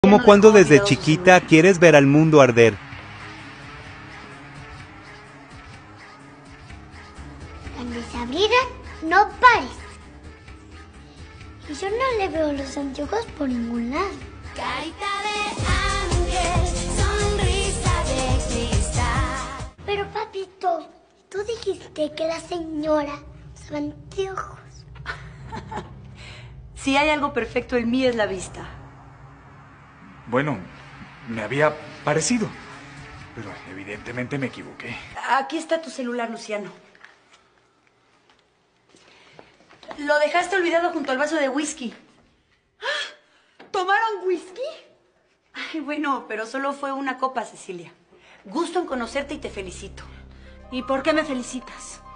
Como cuando desde chiquita quieres ver al mundo arder. Cuando se abrieran, no pares. Y yo no le veo los anteojos por ningún lado. Carita de ángel, sonrisa de cristal. Pero papito, tú dijiste que la señora usaba anteojos. Si hay algo perfecto en mí es la vista. Bueno, me había parecido, pero evidentemente me equivoqué. Aquí está tu celular, Luciano. Lo dejaste olvidado junto al vaso de whisky. ¿Tomaron whisky? Ay, bueno, pero solo fue una copa, Cecilia. Gusto en conocerte y te felicito. ¿Y por qué me felicitas?